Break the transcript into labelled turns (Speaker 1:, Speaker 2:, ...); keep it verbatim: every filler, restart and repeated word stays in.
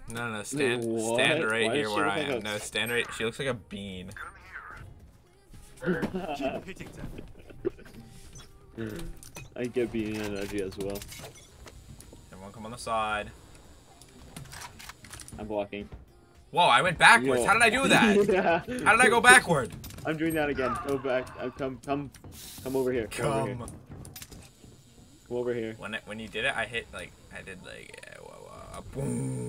Speaker 1: No, no, stand,
Speaker 2: Wait,
Speaker 1: stand
Speaker 2: what?
Speaker 1: right
Speaker 2: Why
Speaker 1: here
Speaker 2: does she
Speaker 1: where
Speaker 2: look
Speaker 1: I
Speaker 2: like
Speaker 1: am.
Speaker 2: a-
Speaker 1: No, stand right. She looks like a bean.
Speaker 3: Keep hitting them.
Speaker 2: I get being energy as well.
Speaker 1: Everyone come on the side.
Speaker 2: I'm blocking.
Speaker 1: Whoa, I went backwards.
Speaker 2: Yo.
Speaker 1: How did I do that?
Speaker 2: Yeah.
Speaker 1: How did I go backward?
Speaker 2: I'm doing that again. Go back. Uh, come, come, come over here. Come. Over here.
Speaker 1: Come.
Speaker 2: Come over here.
Speaker 1: When it, when you did it, I hit like I did like uh, uh, boom.